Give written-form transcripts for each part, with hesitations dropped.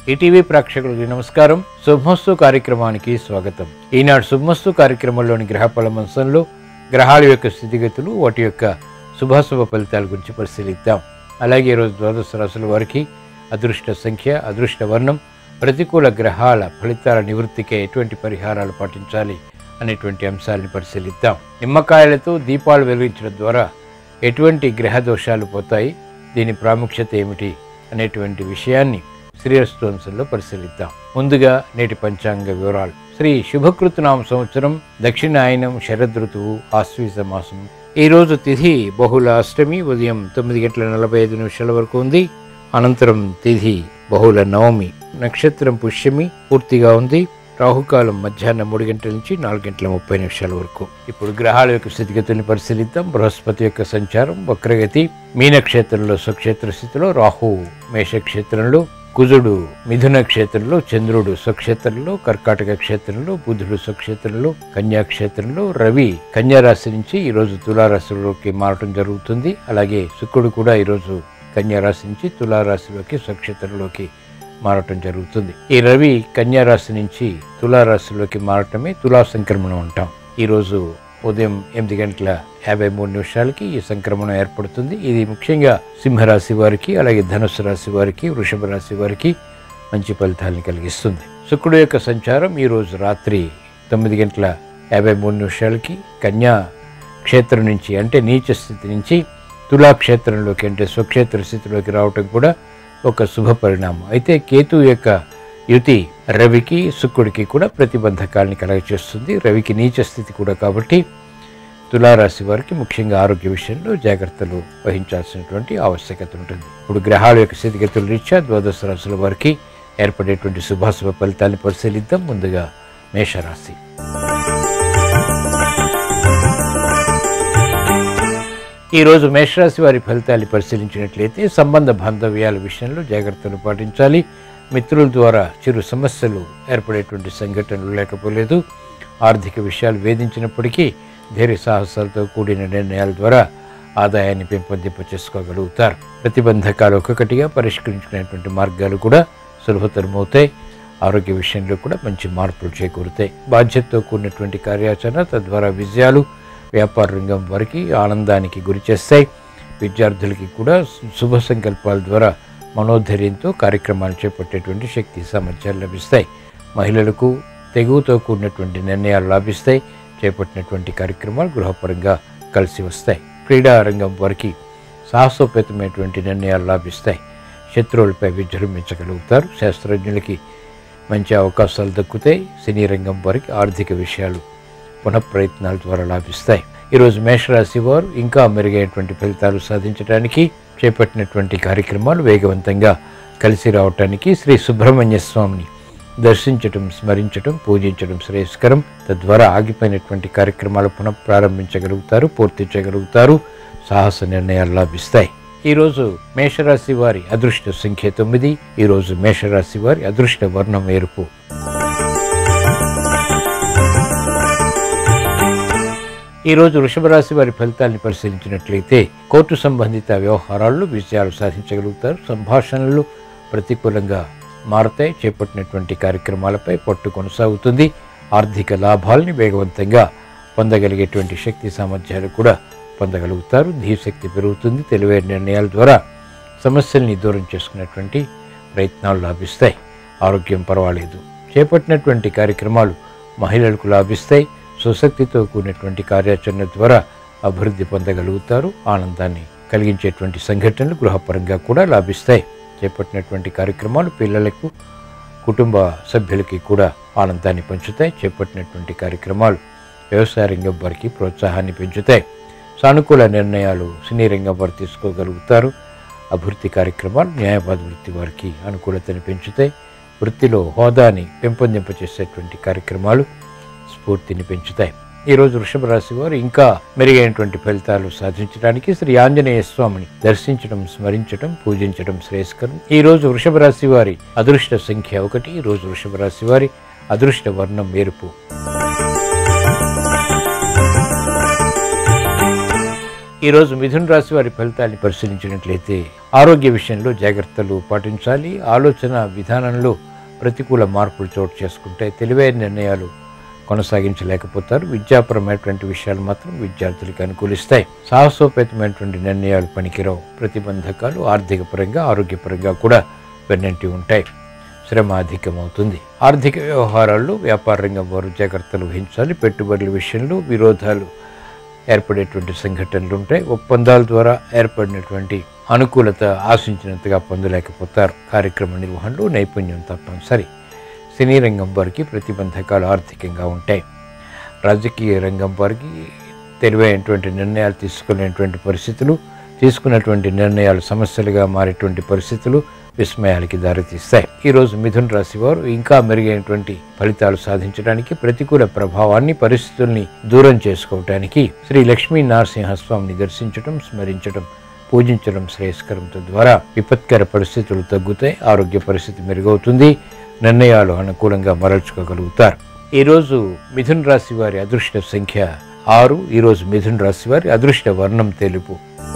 ETV ప్రేక్షకులకు నమస్కారం. శుభమస్తు కార్యక్రమానికి స్వాగతం. ఈనాడు శుభమస్తు కార్యక్రమంలోని గ్రహఫల అంశంలో గ్రహాల యొక్క స్థితిగతులు, వాటి యొక్క శుభాశుభ ఫలితాల గురించి పరిశీలిద్దాం. అలాగే ఈరోజు ద్వాదశ రాశుల వారికి అదృష్ట సంఖ్య, అదృష్ట వర్ణం, ప్రతికూల గ్రహాల ఫలితాల నివృత్తికి ఎటువంటి పరిహారాలు పాటించాలి అనేటువంటి అంశాలను పరిశీలిద్దాం. నిమ్మకాయలతో దీపాలు వెలిగించడం ద్వారా ఎటువంటి గ్రహ దోషాలు పోతాయి, దీని ప్రాముఖ్యత ఏమిటి అనేటువంటి విషయాన్ని శ్రీరస్తు అంశంలో పరిశీలిద్దాం. ముందుగా నేటి పంచాంగ వివరాలు. శ్రీ శుభకృతనామ సంవత్సరం, దక్షిణాయనం, శరదృతువు, ఆశ్వీజ మాసం. ఈరోజు తిథి బహుళ అష్టమి ఉదయం 9:45 వరకు ఉంది. అనంతరం తిథి బహుళ నవమి, నక్షత్రం పుష్యమి పూర్తిగా ఉంది. రాహుకాలం మధ్యాహ్నం 3 గంటల నుంచి 4:30 వరకు. ఇప్పుడు గ్రహాల యొక్క స్థితిగతుల్ని పరిశీలిద్దాం. బృహస్పతి యొక్క సంచారం వక్రగతి, మీనక్షేత్రంలో స్వక్షేత్ర స్థితిలో, రాహు మేషక్షేత్రంలో, కుజుడు మిథున క్షేత్రంలో, చంద్రుడు స్వక్షేత్రంలో, కర్కాటక క్షేత్రంలో, బుధుడు స్వక్షేత్రంలో, కన్యాక్షేత్రంలో, రవి కన్యారాశి నుంచి ఈరోజు తులారాశిలోకి మారటం జరుగుతుంది. అలాగే శుక్రుడు కూడా ఈరోజు కన్యారాశి నుంచి తులారాశిలోకి స్వక్షేత్రంలోకి మారటం జరుగుతుంది. ఈ రవి కన్యారాశి నుంచి తులారాశిలోకి మారటమే తులా సంక్రమణం అంటాం. ఈరోజు ఉదయం 8:53 ఈ సంక్రమణం ఏర్పడుతుంది. ఇది ముఖ్యంగా సింహరాశి వారికి, అలాగే ధనుసు రాశి వారికి, వృషభ రాశి వారికి మంచి ఫలితాలను కలిగిస్తుంది. శుక్రుడు యొక్క సంచారం ఈరోజు రాత్రి 9:53 కన్యా క్షేత్రం నుంచి, అంటే నీచ స్థితి నుంచి తులాక్షేత్రంలోకి, అంటే స్వక్షేత్ర స్థితిలోకి రావటం కూడా ఒక శుభ పరిణామం. అయితే కేతు యొక్క యుతి రవికి, శుక్రుడికి కూడా ప్రతిబంధకాలని కలగచేస్తుంది. రవికి నీచ స్థితి కూడా కాబట్టి తులారాశి వారికి ముఖ్యంగా ఆరోగ్య విషయంలో జాగ్రత్తలు వహించాల్సినటువంటి ఆవశ్యకత ఉంటుంది. ఇప్పుడు గ్రహాల యొక్క స్థితిగతుల రీత్యా ద్వాదశ రాశుల వారికి ఏర్పడేటువంటి శుభాశుభ ఫలితాన్ని పరిశీలిద్దాం. ముందుగా మేషరాశి. ఈరోజు మేషరాశి వారి ఫలితాన్ని పరిశీలించినట్లయితే సంబంధ బాంధవ్యాల విషయంలో జాగ్రత్తలు పాటించాలి. మిత్రుల ద్వారా చిరు సమస్యలు ఏర్పడేటువంటి సంఘటనలు లేకపోలేదు. ఆర్థిక విషయాలు వేధించినప్పటికీ ధైర్య సాహసాలతో కూడిన నిర్ణయాల ద్వారా ఆదాయాన్ని పెంపొందింప చేసుకోగలుగుతారు. ప్రతిబంధకాలు ఒక్కొక్కటిగా పరిష్కరించుకునేటువంటి మార్గాలు కూడా సులభతరమవుతాయి. ఆరోగ్య విషయంలో కూడా మంచి మార్పులు చేకూరుతాయి. బాధ్యతతో కూడినటువంటి కార్యాచరణ తద్వారా విజయాలు వ్యాపార రంగం వారికి ఆనందానికి గురి చేస్తాయి. విద్యార్థులకి కూడా శుభ సంకల్పాల ద్వారా మనోధైర్యంతో కార్యక్రమాలు చేపట్టేటువంటి శక్తి సామర్థ్యాలు లభిస్తాయి. మహిళలకు తెగువతో కూడినటువంటి నిర్ణయాలు లాభిస్తాయి. చేపట్టినటువంటి కార్యక్రమాలు గృహపరంగా కలిసి వస్తాయి. క్రీడా రంగం వారికి సాహసోపేతమైనటువంటి నిర్ణయాలు లాభిస్తాయి. శత్రువులపై విజృంభించగలుగుతారు. శాస్త్రజ్ఞులకి మంచి అవకాశాలు దక్కుతాయి. సినీ రంగం వారికి ఆర్థిక విషయాలు పునఃప్రయత్నాల ద్వారా లాభిస్తాయి. ఈరోజు మేషరాశి వారు ఇంకా మెరుగైనటువంటి ఫలితాలు సాధించడానికి చేపట్టినటువంటి కార్యక్రమాలు వేగవంతంగా కలిసి రావటానికి శ్రీ సుబ్రహ్మణ్య స్వామిని దర్శించటం, స్మరించటం, పూజించడం శ్రేయస్కరం. తద్వారా ఆగిపోయినటువంటి కార్యక్రమాలు పునఃప్రారంభించగలుగుతారు, పూర్తి చేయగలుగుతారు. సాహస నిర్ణయాలు లాభిస్తాయి. ఈరోజు మేషరాశి వారి అదృష్ట సంఖ్య 9. ఈరోజు మేషరాశి వారి అదృష్ట వర్ణం ఎరుపు. ఈరోజు వృషభ రాశి వారి ఫలితాలను పరిశీలించినట్లయితే కోర్టు సంబంధిత వ్యవహారాల్లో విజయాలు సాధించగలుగుతారు. సంభాషణలు ప్రతికూలంగా మారతాయి. చేపట్టినటువంటి కార్యక్రమాలపై పట్టు కొనసాగుతుంది. ఆర్థిక లాభాలని వేగవంతంగా పొందగలిగేటువంటి శక్తి సామర్థ్యాలు కూడా పొందగలుగుతారు. ధీశక్తి పెరుగుతుంది. తెలివైన నిర్ణయాల ద్వారా సమస్యల్ని దూరం చేసుకునేటువంటి ప్రయత్నాలు లాభిస్తాయి. ఆరోగ్యం పర్వాలేదు. చేపట్టినటువంటి కార్యక్రమాలు మహిళలకు లాభిస్తాయి. సుశక్తితో కూడినటువంటి కార్యాచరణ ద్వారా అభివృద్ధి పొందగలుగుతారు. ఆనందాన్ని కలిగించేటువంటి సంఘటనలు గృహపరంగా కూడా లాభిస్తాయి. చేపట్టినటువంటి కార్యక్రమాలు పిల్లలకు, కుటుంబ సభ్యులకి కూడా ఆనందాన్ని పంచుతాయి. చేపట్టినటువంటి కార్యక్రమాలు వ్యవసాయ రంగం వారికి ప్రోత్సాహాన్ని పెంచుతాయి. సానుకూల నిర్ణయాలు సినీ రంగం వారు తీసుకోగలుగుతారు. అభివృద్ధి కార్యక్రమాలు న్యాయవాద వృత్తి వారికి అనుకూలతని పెంచుతాయి. వృత్తిలో హోదాని పెంపొందింపచేసేటువంటి కార్యక్రమాలు స్ఫూర్తిని పెంచుతాయి. ఈరోజు వృషభ రాశి వారు ఇంకా మెరుగైనటువంటి ఫలితాలు సాధించడానికి శ్రీ ఆంజనేయ స్వామిని దర్శించడం, స్మరించడం, పూజించడం శ్రేయస్కరం. ఈరోజు వృషభ రాశి వారి అదృష్ట సంఖ్య 1. ఈరోజు వృషభ రాశి వారి అదృష్ట వర్ణం ఎరుపు. ఈరోజు మిథున రాశి వారి ఫలితాన్ని పరిశీలించినట్లయితే ఆరోగ్య విషయంలో జాగ్రత్తలు పాటించాలి. ఆలోచన విధానంలో ప్రతికూల మార్పులు చోటు చేసుకుంటే తెలివైన నిర్ణయాలు కొనసాగించలేకపోతారు. విద్యాపరమైనటువంటి విషయాలు మాత్రం విద్యార్థులకు అనుకూలిస్తాయి. సాహసోపేతమైనటువంటి నిర్ణయాలు పనికిరావు. ప్రతిబంధకాలు ఆర్థిక పరంగా ఆరోగ్యపరంగా కూడా వెన్నంటి ఉంటాయి. శ్రమ అధికమవుతుంది. ఆర్థిక వ్యవహారాల్లో వ్యాపార రంగం వారు జాగ్రత్తలు వహించాలి. పెట్టుబడుల విషయంలో విరోధాలు ఏర్పడేటువంటి సంఘటనలు ఉంటాయి. ఒప్పందాల ద్వారా ఏర్పడినటువంటి అనుకూలత ఆశించినంతగా పొందలేకపోతారు. కార్యక్రమ నిర్వహణలో నైపుణ్యం తప్పనిసరి. సినీ రంగం వారికి ప్రతిబంధకాలు ఆర్థికంగా ఉంటాయి. రాజకీయ రంగం వారికి తెలివైనటువంటి నిర్ణయాలు తీసుకునేటువంటి పరిస్థితులు, తీసుకున్నటువంటి నిర్ణయాలు సమస్యలుగా మారేటువంటి పరిస్థితులు విస్మయాలకి దారితీస్తాయి. ఈరోజు మిథున రాశి వారు ఇంకా మెరుగైనటువంటి ఫలితాలు సాధించడానికి, ప్రతికూల ప్రభావాన్ని, పరిస్థితుల్ని దూరం చేసుకోవటానికి శ్రీ లక్ష్మీ నరసింహస్వామిని దర్శించడం, స్మరించడం, పూజించడం శ్రేయస్కరం. తద్వారా విపత్కర పరిస్థితులు తగ్గుతాయి. ఆరోగ్య పరిస్థితి మెరుగవుతుంది. నిర్ణయాలు అనుకూలంగా మరల్చుకోగలుగుతారు. ఈరోజు మిథున రాశి వారి అదృష్ట సంఖ్య 6. ఈరోజు మిథున రాశి వారి అదృష్ట వర్ణం తెలుపు.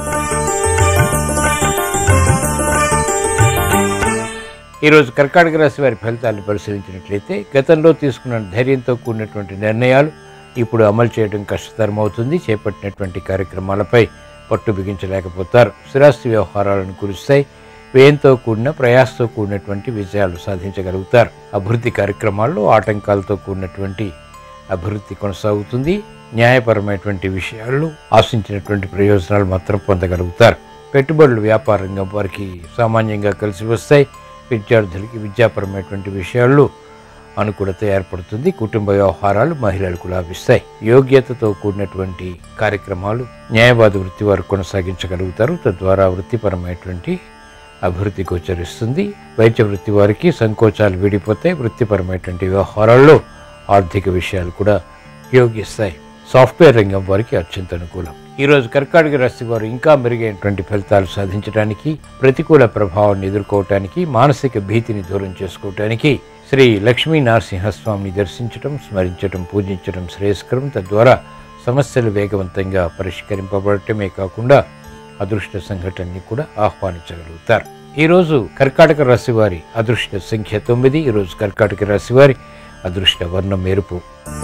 ఈరోజు కర్కాటక రాశి వారి ఫలితాలను పరిశీలించినట్లయితే గతంలో తీసుకున్న ధైర్యంతో కూడినటువంటి నిర్ణయాలు ఇప్పుడు అమలు చేయడం కష్టతరమవుతుంది. చేపట్టినటువంటి కార్యక్రమాలపై పట్టు బిగించలేకపోతారు. స్థిరాస్తి వ్యవహారాలను కురుస్తాయి. వ్యయంతో కూడిన ప్రయాసతో కూడినటువంటి విజయాలు సాధించగలుగుతారు. అభివృద్ధి కార్యక్రమాల్లో ఆటంకాలతో కూడినటువంటి అభివృద్ధి కొనసాగుతుంది. న్యాయపరమైనటువంటి విషయాల్లో ఆశించినటువంటి ప్రయోజనాలు మాత్రం పొందగలుగుతారు. పెట్టుబడులు వ్యాపార రంగం వారికి సామాన్యంగా కలిసి వస్తాయి. విద్యార్థులకి విద్యాపరమైనటువంటి విషయాల్లో అనుకూలత ఏర్పడుతుంది. కుటుంబ వ్యవహారాలు మహిళలకు లాభిస్తాయి. యోగ్యతతో కూడినటువంటి కార్యక్రమాలు న్యాయవాద వృత్తి వారు కొనసాగించగలుగుతారు. తద్వారా వృత్తిపరమైనటువంటి అభివృద్ధి గోచరిస్తుంది. వైద్య వృత్తి వారికి సంకోచాలు వీడిపోతాయి. వృత్తిపరమైనటువంటి వ్యవహారాల్లో ఆర్థిక విషయాలు కూడా యోగిస్తాయి. సాఫ్ట్వేర్ రంగం వారికి అత్యంత అనుకూలం. ఈరోజు కర్కాటక రాశి వారు ఇంకా మెరుగైనటువంటి ఫలితాలు సాధించడానికి, ప్రతికూల ప్రభావాన్ని ఎదుర్కోవటానికి, మానసిక భీతిని దూరం చేసుకోవటానికి శ్రీ లక్ష్మీ నరసింహస్వామిని దర్శించడం, స్మరించడం, పూజించడం శ్రేయస్కరం. తద్వారా సమస్యలు వేగవంతంగా పరిష్కరింపబడటమే కాకుండా అదృష్ట సంఘటనని కూడా ఆహ్వానించగలుగుతారు. ఈరోజు కర్కాటక రాశి వారి అదృష్ట సంఖ్య 9. ఈరోజు కర్కాటక రాశి వారి అదృష్ట వర్ణం ఎరుపు.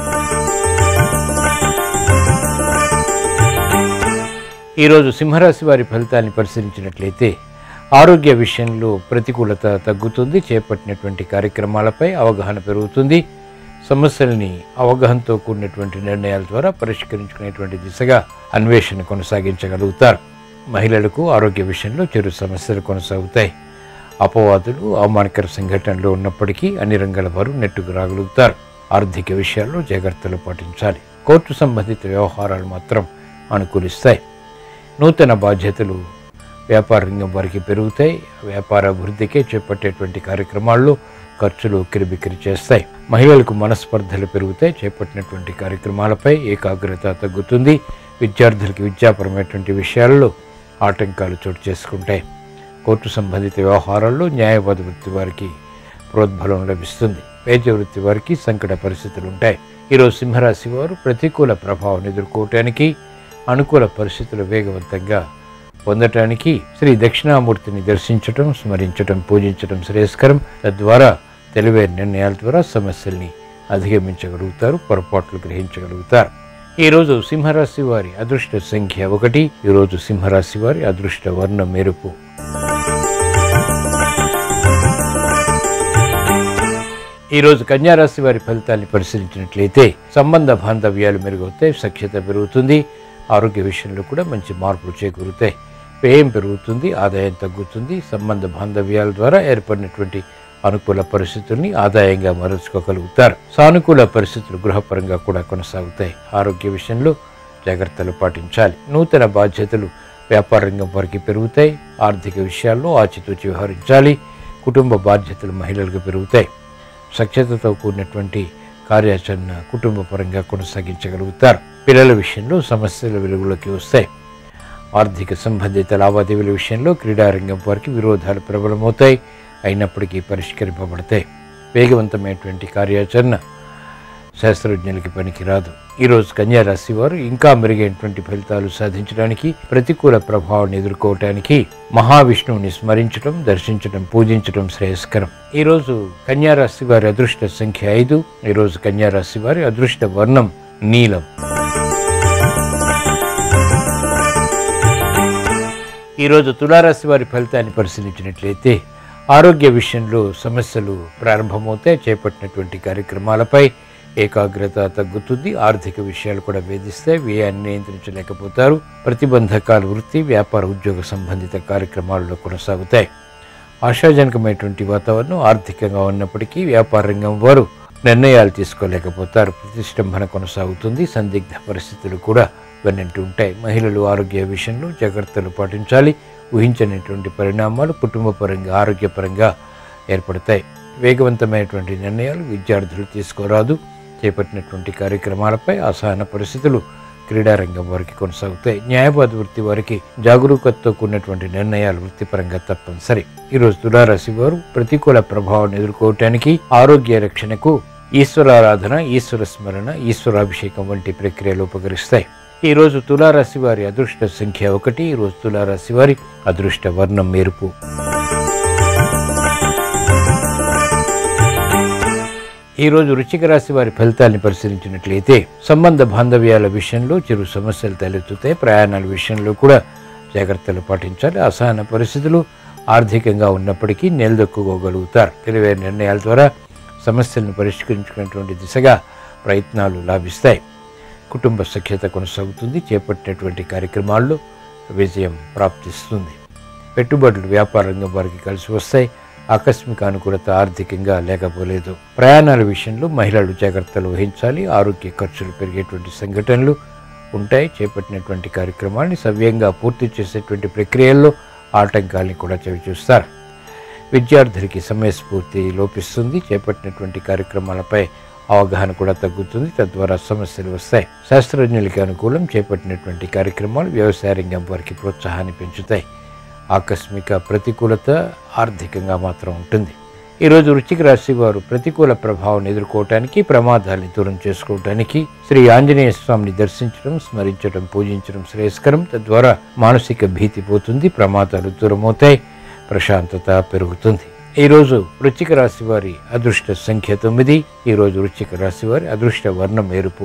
ఈరోజు సింహరాశి వారి ఫలితాన్ని పరిశీలించినట్లయితే ఆరోగ్య విషయంలో ప్రతికూలత తగ్గుతుంది. చేపట్టినటువంటి కార్యక్రమాలపై అవగాహన పెరుగుతుంది. సమస్యల్ని అవగాహనతో కూడినటువంటి నిర్ణయాల ద్వారా పరిష్కరించుకునేటువంటి దిశగా అన్వేషణ కొనసాగించగలుగుతారు. మహిళలకు ఆరోగ్య విషయంలో చిరు సమస్యలు కొనసాగుతాయి. అపవాదులు, అవమానకర సంఘటనలు ఉన్నప్పటికీ అన్ని రంగాల వారు నెట్టుకు రాగలుగుతారు. ఆర్థిక విషయాల్లో జాగ్రత్తలు పాటించాలి. కోర్టు సంబంధిత వ్యవహారాలు మాత్రం అనుకూలిస్తాయి. నూతన బాధ్యతలు వ్యాపార రంగం వారికి పెరుగుతాయి. వ్యాపార అభివృద్ధికే చేపట్టేటువంటి కార్యక్రమాల్లో ఖర్చులు కిరిబిక్కిరి చేస్తాయి. మహిళలకు మనస్పర్ధలు పెరుగుతాయి. చేపట్టినటువంటి కార్యక్రమాలపై ఏకాగ్రత తగ్గుతుంది. విద్యార్థులకి విద్యాపరమైనటువంటి విషయాల్లో ఆటంకాలు చోటు చేసుకుంటాయి. కోర్టు సంబంధిత వ్యవహారాల్లో న్యాయవాద వృత్తి వారికి ప్రోద్బలం లభిస్తుంది. వైద్య వృత్తి వారికి సంకట పరిస్థితులు ఉంటాయి. ఈరోజు సింహరాశి వారు ప్రతికూల ప్రభావాన్ని ఎదుర్కోవటానికి, అనుకూల పరిస్థితులు వేగవంతంగా పొందటానికి శ్రీ దక్షిణామూర్తిని దర్శించటం, స్మరించటం, పూజించటం శ్రేయస్కరం. తద్వారా తెలివైన నిర్ణయాల ద్వారా సమస్యల్ని అధిగమించగలుగుతారు. పొరపాట్లు గ్రహించగలుగుతారు. ఈరోజు సింహరాశి వారి అదృష్ట సంఖ్య 1. ఈరోజు సింహరాశి వారి అదృష్ట వర్ణం ఎరుపు. ఈరోజు కన్యారాశి వారి ఫలితాన్ని పరిశీలించినట్లయితే సంబంధ బాంధవ్యాలు మెరుగవుతాయి. సఖ్యత పెరుగుతుంది. ఆరోగ్య విషయంలో కూడా మంచి మార్పులు చేకూరుతాయి. వ్యయం పెరుగుతుంది. ఆదాయం తగ్గుతుంది. సంబంధ బాంధవ్యాల ద్వారా ఏర్పడినటువంటి అనుకూల పరిస్థితుల్ని ఆదాయంగా మరల్చుకోగలుగుతారు. సానుకూల పరిస్థితులు గృహపరంగా కూడా కొనసాగుతాయి. ఆరోగ్య విషయంలో జాగ్రత్తలు పాటించాలి. నూతన బాధ్యతలు వ్యాపార రంగం వారికి పెరుగుతాయి. ఆర్థిక విషయాల్లో ఆచితూచి వ్యవహరించాలి. కుటుంబ బాధ్యతలు మహిళలకు పెరుగుతాయి. సఖ్యతతో కూడినటువంటి కార్యాచరణ కుటుంబ పరంగా కొనసాగించగలుగుతారు. పిల్లల విషయంలో సమస్యలు వెలుగులోకి వస్తాయి. ఆర్థిక సంబంధిత లావాదేవీల విషయంలో క్రీడారంగం వారికి విరోధాలు ప్రబలమవుతాయి. అయినప్పటికీ పరిష్కరింపబడతాయి. వేగవంతమైనటువంటి కార్యాచరణ శాస్త్రజ్ఞులకి పనికిరాదు. ఈరోజు కన్యా రాశి వారు ఇంకా మెరుగైనటువంటి ఫలితాలు సాధించడానికి, ప్రతికూల ప్రభావాన్ని ఎదుర్కోవటానికి మహావిష్ణువుని స్మరించడం, దర్శించడం, పూజించడం శ్రేయస్కరం. ఈరోజు కన్యా రాశి వారి అదృష్ట సంఖ్య 5. ఈరోజు కన్యా రాశి వారి అదృష్ట వర్ణం నీలం. ఈరోజు తులారాశి వారి ఫలితాన్ని పరిశీలించినట్లయితే ఆరోగ్య విషయంలో సమస్యలు ప్రారంభమవుతాయి. చేపట్టినటువంటి కార్యక్రమాలపై ఏకాగ్రత తగ్గుతుంది. ఆర్థిక విషయాలు కూడా వేధిస్తాయి. వ్యయాన్ని నియంత్రించలేకపోతారు. ప్రతిబంధకాలు వృత్తి, వ్యాపార, ఉద్యోగ సంబంధిత కార్యక్రమాల్లో కొనసాగుతాయి. ఆశాజనకమైనటువంటి వాతావరణం ఆర్థికంగా ఉన్నప్పటికీ వ్యాపార రంగం వారు నిర్ణయాలు తీసుకోలేకపోతారు. ప్రతిష్టంభన కొనసాగుతుంది. సందిగ్ధ పరిస్థితులు కూడా వెన్నంటూ ఉంటాయి. మహిళలు ఆరోగ్య విషయంలో జాగ్రత్తలు పాటించాలి. ఊహించనటువంటి పరిణామాలు కుటుంబపరంగా, ఆరోగ్యపరంగా ఏర్పడతాయి. వేగవంతమైనటువంటి నిర్ణయాలు విద్యార్థులు తీసుకోరాదు. చేపట్టినటువంటి కార్యక్రమాలపై అసహన పరిస్థితులు క్రీడారంగం వారికి కొనసాగుతాయి. న్యాయవాద వృత్తి వారికి జాగరూకతతో కూడినటువంటి నిర్ణయాలు వృత్తిపరంగా తప్పనిసరి. ఈరోజు తులారాశి వారు ప్రతికూల ప్రభావాన్ని ఎదుర్కోవటానికి, ఆరోగ్య రక్షణకు ఈశ్వరారాధన, ఈశ్వర స్మరణ, ఈశ్వరాభిషేకం వంటి ప్రక్రియలు ఉపకరిస్తాయి. ఈరోజు తులారాశి వారి అదృష్ట సంఖ్య 1. ఈరోజు తులారాశి వారి అదృష్ట వర్ణం మెరుపు. ఈరోజు వృశ్చిక రాశి వారి ఫలితాన్ని పరిశీలించినట్లయితే సంబంధ బాంధవ్యాల విషయంలో చిరు సమస్యలు తలెత్తుతాయి. ప్రయాణాల విషయంలో కూడా జాగ్రత్తలు పాటించాలి. అసహన పరిస్థితులు ఆర్థికంగా ఉన్నప్పటికీ నిలదొక్కుకోగలుగుతారు. తెలివైన నిర్ణయాల ద్వారా సమస్యలను పరిష్కరించుకునేటువంటి దిశగా ప్రయత్నాలు లాభిస్తాయి. కుటుంబ సఖ్యత కొనసాగుతుంది. చేపట్టినటువంటి కార్యక్రమాల్లో విజయం ప్రాప్తిస్తుంది. పెట్టుబడులు వ్యాపార రంగం వారికి కలిసి వస్తాయి. ఆకస్మిక అనుకూలత ఆర్థికంగా లేకపోలేదు. ప్రయాణాల విషయంలో మహిళలు జాగ్రత్తలు వహించాలి. ఆరోగ్య ఖర్చులు పెరిగేటువంటి సంఘటనలు ఉంటాయి. చేపట్టినటువంటి కార్యక్రమాన్ని సవ్యంగా పూర్తి చేసేటువంటి ప్రక్రియల్లో ఆటంకాల్ని కూడా చవిచూస్తారు. విద్యార్థులకి సమయస్ఫూర్తి లోపిస్తుంది. చేపట్టినటువంటి కార్యక్రమాలపై అవగాహన కూడా తగ్గుతుంది. తద్వారా సమస్యలు వస్తాయి. శాస్త్రజ్ఞులకి అనుకూలం. చేపట్టినటువంటి కార్యక్రమాలు వ్యవసాయ రంగం వారికి ప్రోత్సాహాన్ని పెంచుతాయి. ఆకస్మిక ప్రతికూలత ఆర్థికంగా మాత్రం ఉంటుంది. ఈరోజు వృశ్చిక రాశి వారు ప్రతికూల ప్రభావాన్ని ఎదుర్కోవటానికి, ప్రమాదాన్ని దూరం చేసుకోవటానికి శ్రీ ఆంజనేయ స్వామిని దర్శించడం, స్మరించడం, పూజించడం శ్రేయస్కరం. తద్వారా మానసిక భీతి పోతుంది. ప్రమాదాలు దూరమవుతాయి. ప్రశాంతత పెరుగుతుంది. ఈరోజు వృశ్చిక రాశి వారి అదృష్ట సంఖ్య 9. ఈరోజు వృశ్చిక రాశి వారి అదృష్ట వర్ణం ఎరుపు.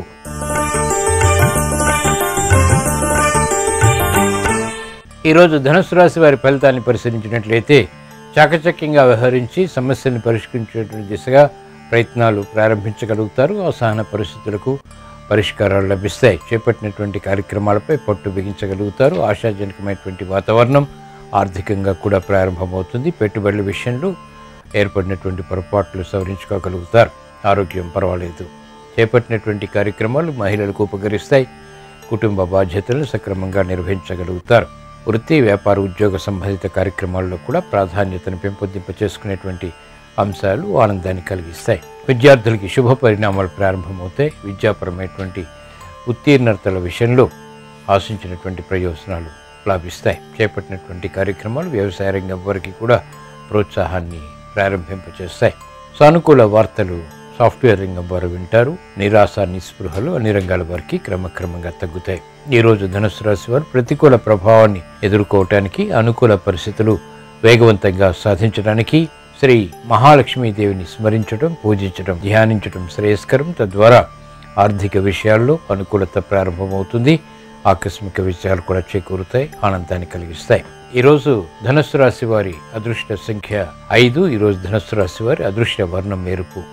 ఈరోజు ధనుసు రాశి వారి ఫలితాన్ని పరిశీలించినట్లయితే చాకచక్యంగా వ్యవహరించి సమస్యలను పరిష్కరించేటువంటి దిశగా ప్రయత్నాలు ప్రారంభించగలుగుతారు. అసహన పరిస్థితులకు పరిష్కారాలు లభిస్తాయి. చేపట్టినటువంటి కార్యక్రమాలపై పట్టు బిగించగలుగుతారు. ఆశాజనకమైనటువంటి వాతావరణం ఆర్థికంగా కూడా ప్రారంభమవుతుంది. పెట్టుబడుల విషయంలో ఏర్పడినటువంటి పొరపాట్లు సవరించుకోగలుగుతారు. ఆరోగ్యం పర్వాలేదు. చేపట్టినటువంటి కార్యక్రమాలు మహిళలకు ఉపకరిస్తాయి. కుటుంబ బాధ్యతలను సక్రమంగా నిర్వహించగలుగుతారు. వృత్తి, వ్యాపార, ఉద్యోగ సంబంధిత కార్యక్రమాల్లో కూడా ప్రాధాన్యతను పెంపొందింప చేసుకునేటువంటి అంశాలు ఆనందాన్ని కలిగిస్తాయి. విద్యార్థులకి శుభ పరిణామాలు ప్రారంభమవుతాయి. విద్యాపరమైనటువంటి ఉత్తీర్ణతల విషయంలో ఆశించినటువంటి ప్రయోజనాలు లాభిస్తాయి. చేపట్టినటువంటి కార్యక్రమాలు వ్యవసాయ రంగం వారికి కూడా ప్రోత్సాహాన్ని ప్రారంభింపచేస్తాయి. సానుకూల వార్తలు సాఫ్ట్వేర్ రంగం వారు వింటారు. నిరాశ, నిస్పృహలు అన్ని రంగాల వారికి క్రమక్రమంగా తగ్గుతాయి. ఈరోజు ధనుసు రాశి వారు ప్రతికూల ప్రభావాన్ని ఎదుర్కోవటానికి, అనుకూల పరిస్థితులు వేగవంతంగా సాధించడానికి శ్రీ మహాలక్ష్మీదేవిని స్మరించడం, పూజించడం, ధ్యానించడం శ్రేయస్కరం. తద్వారా ఆర్థిక విషయాల్లో అనుకూలత ప్రారంభమవుతుంది. ఆకస్మిక విజయాలు కూడా చేకూరుతాయి. ఆనందాన్ని కలిగిస్తాయి. ఈరోజు ధనుస్సు రాశి వారి అదృష్ట సంఖ్య 5. ఈరోజు ధనుస్సు రాశి వారి అదృష్ట వర్ణం ఎరుపు.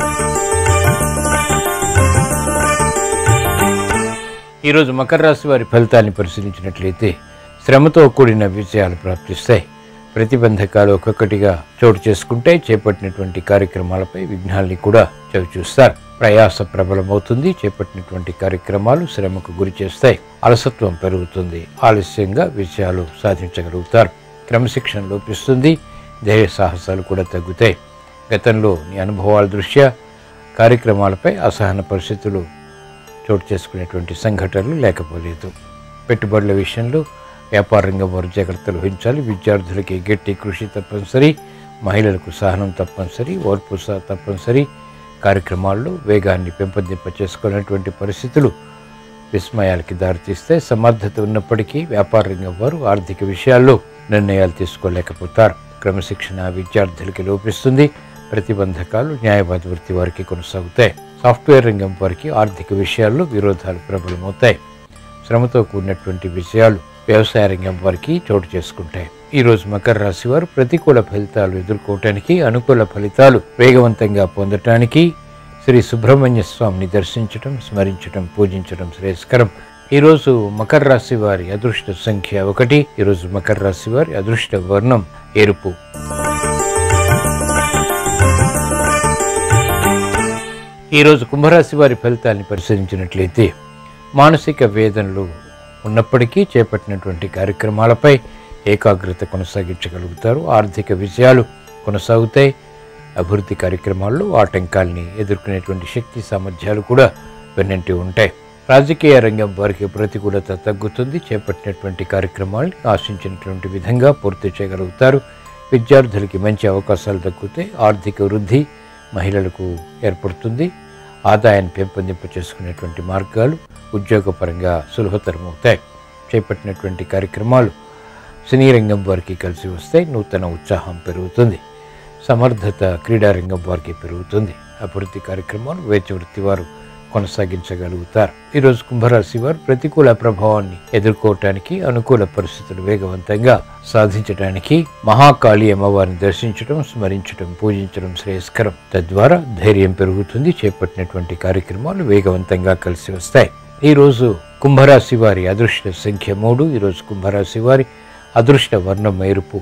ఈరోజు మకర రాశి వారి ఫలితాన్ని పరిశీలించినట్లయితే శ్రమతో కూడిన విజయాలు ప్రాప్తిస్తాయి. ప్రతిబంధకాలు ఒక్కొక్కటిగా చోటు చేసుకుంటాయి. చేపట్టినటువంటి కార్యక్రమాలపై విఘ్నాల్ని కూడా చవిచూస్తారు. ప్రయాస ప్రబలమవుతుంది. చేపట్టినటువంటి కార్యక్రమాలు శ్రమకు గురి చేస్తాయి. అలసత్వం పెరుగుతుంది. ఆలస్యంగా విజయాలు సాధించగలుగుతారు. క్రమశిక్షణ లోపిస్తుంది. ధైర్య సాహసాలు కూడా తగ్గుతాయి. గతంలోని అనుభవాల దృష్ట్యా కార్యక్రమాలపై అసహన పరిస్థితులు చోటు చేసుకునేటువంటి సంఘటనలు లేకపోలేదు. పెట్టుబడుల విషయంలో వ్యాపార రంగం వారు జాగ్రత్తలు వహించాలి. విద్యార్థులకి గట్టి కృషి తప్పనిసరి. మహిళలకు సహనం తప్పనిసరి. ఓర్పు తప్పనిసరి. కార్యక్రమాల్లో వేగాన్ని పెంపొందింపచేసుకునేటువంటి పరిస్థితులు విస్మయాలకి దారితీస్తే సమర్థత ఉన్నప్పటికీ వ్యాపార రంగం వారు ఆర్థిక విషయాల్లో నిర్ణయాలు తీసుకోలేకపోతారు. క్రమశిక్షణ విద్యార్థులకి లోపిస్తుంది. ప్రతిబంధకాలు న్యాయవాద వృత్తి వారికి కొనసాగుతాయి. సాఫ్ట్వేర్ రంగం వారికి ఆర్థిక విషయాల్లో విరోధాలు ప్రబలమవుతాయి. శ్రమతో కూడినటువంటి విషయాలు వ్యవసాయ రంగం వారికి చోటు చేసుకుంటాయి. ఈరోజు మకర రాశి వారు ప్రతికూల ఫలితాలు ఎదుర్కోవటానికి, అనుకూల ఫలితాలు వేగవంతంగా పొందటానికి శ్రీ సుబ్రహ్మణ్య స్వామిని దర్శించటం, స్మరించటం, పూజించటం శ్రేయస్కరం. ఈరోజు మకర రాశి వారి అదృష్ట సంఖ్య 1. ఈరోజు మకర రాశి వారి అదృష్ట వర్ణం ఎరుపు. ఈరోజు కుంభరాశి వారి ఫలితాన్ని పరిశీలించినట్లయితే మానసిక వేదనలు ఉన్నప్పటికీ చేపట్టినటువంటి కార్యక్రమాలపై ఏకాగ్రత కొనసాగించగలుగుతారు. ఆర్థిక విజయాలు కొనసాగుతాయి. అభివృద్ధి కార్యక్రమాల్లో ఆటంకాల్ని ఎదుర్కొనేటువంటి శక్తి సామర్థ్యాలు కూడా వెన్నంటి ఉంటాయి. రాజకీయ రంగం వారికి ప్రతికూలత తగ్గుతుంది. చేపట్టినటువంటి కార్యక్రమాల్ని ఆశించినటువంటి విధంగా పూర్తి చేయగలుగుతారు. విద్యార్థులకి మంచి అవకాశాలు దక్కుతాయి. ఆర్థిక వృద్ధి మహిళలకు ఏర్పడుతుంది. ఆదాయాన్ని పెంపొందింప చేసుకునేటువంటి మార్గాలు ఉద్యోగపరంగా సులభతరమవుతాయి. చేపట్టినటువంటి కార్యక్రమాలు సినీ రంగం వారికి కలిసి వస్తాయి. నూతన ఉత్సాహం పెరుగుతుంది. సమర్థత క్రీడారంగం వారికి పెరుగుతుంది. అభివృద్ధి కార్యక్రమాలు వేచి వృత్తి వారు కొనసాగించగలుగుతారు. ఈరోజు కుంభరాశి వారు ప్రతికూల ప్రభావాన్ని ఎదుర్కోవటానికి, అనుకూల పరిస్థితులు వేగవంతంగా సాధించడానికి మహాకాళి అమ్మవారిని దర్శించడం, స్మరించడం, పూజించడం శ్రేయస్కరం. తద్వారా ధైర్యం పెరుగుతుంది. చేపట్టినటువంటి కార్యక్రమాలు వేగవంతంగా కలిసి వస్తాయి. ఈరోజు కుంభరాశి వారి అదృష్ట సంఖ్య 3. ఈరోజు కుంభరాశి వారి అదృష్ట వర్ణం ఎరుపు.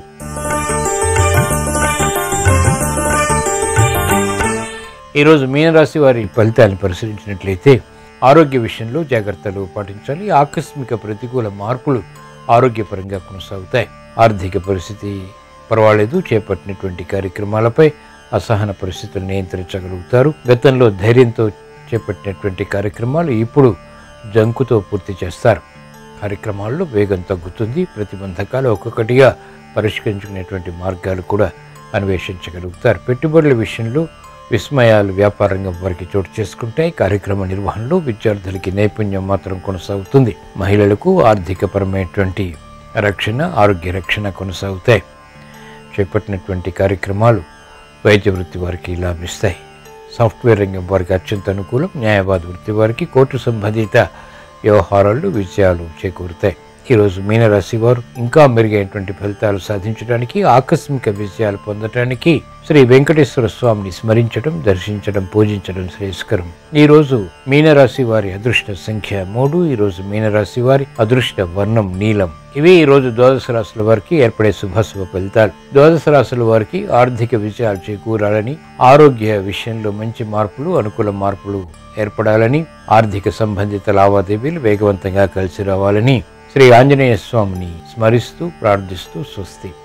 ఈరోజు మీనరాశి వారి ఫలితాలను పరిశీలించినట్లయితే ఆరోగ్య విషయంలో జాగ్రత్తలు పాటించాలి. ఆకస్మిక ప్రతికూల మార్పులు ఆరోగ్యపరంగా కొనసాగుతాయి. ఆర్థిక పరిస్థితి పర్వాలేదు. చేపట్టినటువంటి కార్యక్రమాలపై అసహన పరిస్థితులు నియంత్రించగలుగుతారు. గతంలో ధైర్యంతో చేపట్టినటువంటి కార్యక్రమాలు ఇప్పుడు జంకుతో పూర్తి చేస్తారు. కార్యక్రమాల్లో వేగం తగ్గుతుంది. ప్రతిబంధకాలు ఒక్కొక్కటిగా పరిష్కరించుకునేటువంటి మార్గాలు కూడా అన్వేషించగలుగుతారు. పెట్టుబడుల విషయంలో విస్మయాలు వ్యాపార రంగం వారికి చోటు చేసుకుంటాయి. కార్యక్రమ నిర్వహణలో విద్యార్థులకి నైపుణ్యం మాత్రం కొనసాగుతుంది. మహిళలకు ఆర్థికపరమైనటువంటి రక్షణ, ఆరోగ్య రక్షణ కొనసాగుతాయి. చేపట్టినటువంటి కార్యక్రమాలు వైద్య వృత్తి వారికి లాభిస్తాయి. సాఫ్ట్వేర్ రంగం వారికి అత్యంత అనుకూలం. న్యాయవాద వృత్తి వారికి కోర్టు సంబంధిత వ్యవహారాల్లో విజయాలు చేకూరుతాయి. ఈరోజు మీనరాశి వారు ఇంకా మెరుగైనటువంటి ఫలితాలు సాధించడానికి, ఆకస్మిక విజయాలు పొందడానికి శ్రీ వెంకటేశ్వర స్వామిని స్మరించడం, దర్శించడం, పూజించడం శ్రేయస్కరం. ఈరోజు మీనరాశి వారి అదృష్ట సంఖ్య 3. ఈరోజు మీనరాశి వారి అదృష్ట వర్ణం నీలం. ఇవి ఈరోజు ద్వాదశ రాశుల వారికి ఏర్పడే శుభాశుభ ఫలితాలు. ద్వాదశ రాశుల వారికి ఆర్థిక విజయాలు చేకూరాలని, ఆరోగ్య విషయంలో మంచి మార్పులు, అనుకూల మార్పులు ఏర్పడాలని, ఆర్థిక సంబంధిత లావాదేవీలు వేగవంతంగా కలిసి రావాలని శ్రీ ఆంజనేయ స్వామిని స్మరిస్తూ ప్రార్థిస్తూ స్వస్తి.